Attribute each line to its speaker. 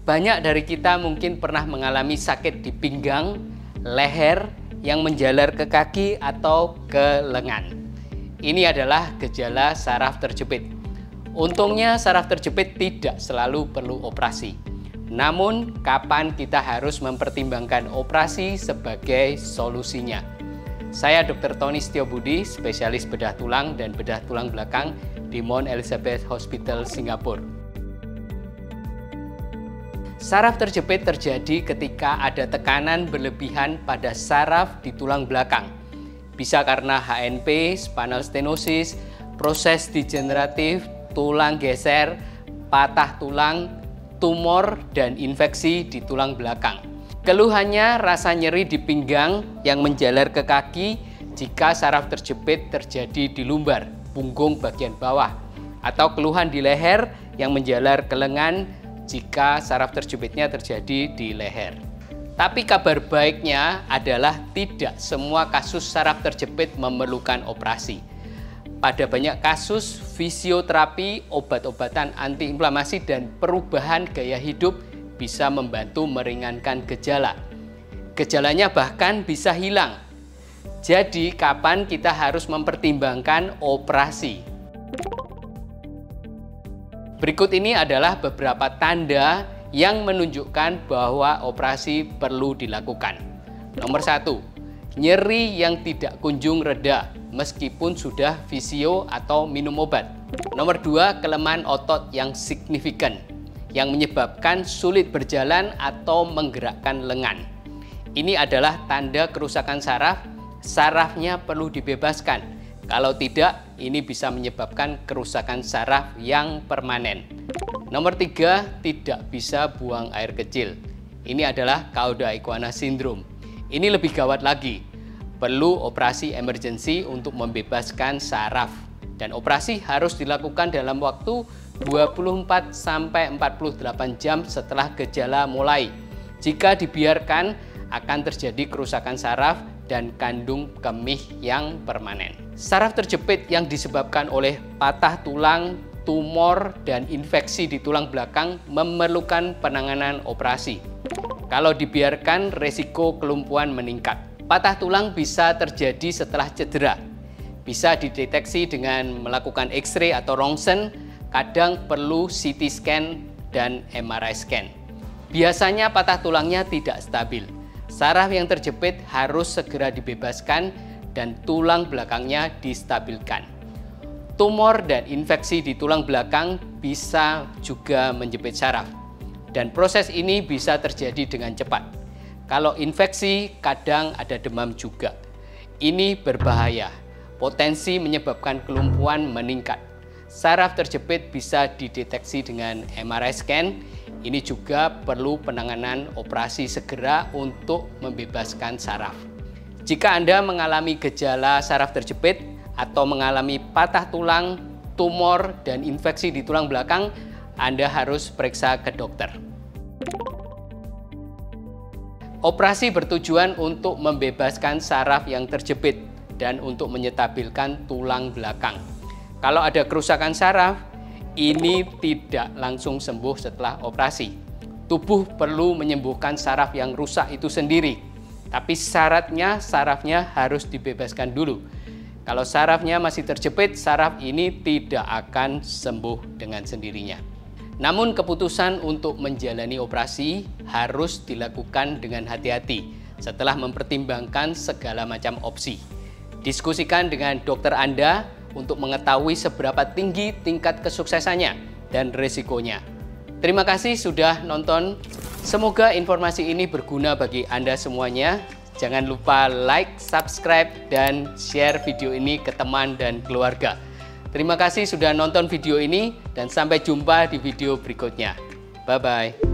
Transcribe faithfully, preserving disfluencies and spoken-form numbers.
Speaker 1: Banyak dari kita mungkin pernah mengalami sakit di pinggang, leher yang menjalar ke kaki atau ke lengan. Ini adalah gejala saraf terjepit. Untungnya saraf terjepit tidak selalu perlu operasi. Namun, kapan kita harus mempertimbangkan operasi sebagai solusinya? Saya dokter Tony Setiobudi, spesialis bedah tulang dan bedah tulang belakang di Mount Elizabeth Hospital, Singapura. Saraf terjepit terjadi ketika ada tekanan berlebihan pada saraf di tulang belakang. Bisa karena H N P, spinal stenosis, proses degeneratif, tulang geser, patah tulang, tumor, dan infeksi di tulang belakang. Keluhannya rasa nyeri di pinggang yang menjalar ke kaki jika saraf terjepit terjadi di lumbar, punggung bagian bawah, atau keluhan di leher yang menjalar ke lengan jika saraf terjepitnya terjadi di leher. Tapi kabar baiknya adalah tidak semua kasus saraf terjepit memerlukan operasi. Pada banyak kasus, fisioterapi, obat-obatan antiinflamasi, dan perubahan gaya hidup bisa membantu meringankan gejala. Gejalanya bahkan bisa hilang. Jadi, kapan kita harus mempertimbangkan operasi? Berikut ini adalah beberapa tanda yang menunjukkan bahwa operasi perlu dilakukan. Nomor satu, nyeri yang tidak kunjung reda meskipun sudah fisio atau minum obat. Nomor dua, kelemahan otot yang signifikan yang menyebabkan sulit berjalan atau menggerakkan lengan. Ini adalah tanda kerusakan saraf, sarafnya perlu dibebaskan. Kalau tidak, ini bisa menyebabkan kerusakan saraf yang permanen. Nomor tiga, tidak bisa buang air kecil. Ini adalah Cauda equina syndrome. Ini lebih gawat lagi. Perlu operasi emergency untuk membebaskan saraf. Dan operasi harus dilakukan dalam waktu dua puluh empat sampai empat puluh delapan jam setelah gejala mulai. Jika dibiarkan, akan terjadi kerusakan saraf dan kandung kemih yang permanen. Saraf terjepit yang disebabkan oleh patah tulang, tumor, dan infeksi di tulang belakang memerlukan penanganan operasi. Kalau dibiarkan, resiko kelumpuhan meningkat. Patah tulang bisa terjadi setelah cedera. Bisa dideteksi dengan melakukan X-ray atau rongsen, kadang perlu C T scan dan M R I scan. Biasanya patah tulangnya tidak stabil. Saraf yang terjepit harus segera dibebaskan dan tulang belakangnya distabilkan. Tumor dan infeksi di tulang belakang bisa juga menjepit saraf. Dan proses ini bisa terjadi dengan cepat. Kalau infeksi, kadang ada demam juga. Ini berbahaya. Potensi menyebabkan kelumpuhan meningkat. Saraf terjepit bisa dideteksi dengan M R I scan. Ini juga perlu penanganan operasi segera untuk membebaskan saraf. Jika Anda mengalami gejala saraf terjepit atau mengalami patah tulang, tumor, dan infeksi di tulang belakang, Anda harus periksa ke dokter. Operasi bertujuan untuk membebaskan saraf yang terjepit dan untuk menyetabilkan tulang belakang. Kalau ada kerusakan saraf, ini tidak langsung sembuh setelah operasi. Tubuh perlu menyembuhkan saraf yang rusak itu sendiri. Tapi syaratnya sarafnya harus dibebaskan dulu. Kalau sarafnya masih terjepit, saraf ini tidak akan sembuh dengan sendirinya. Namun keputusan untuk menjalani operasi harus dilakukan dengan hati-hati setelah mempertimbangkan segala macam opsi. Diskusikan dengan dokter Anda untuk mengetahui seberapa tinggi tingkat kesuksesannya dan risikonya. Terima kasih sudah nonton. Semoga informasi ini berguna bagi Anda semuanya. Jangan lupa like, subscribe, dan share video ini ke teman dan keluarga. Terima kasih sudah nonton video ini dan sampai jumpa di video berikutnya. Bye-bye.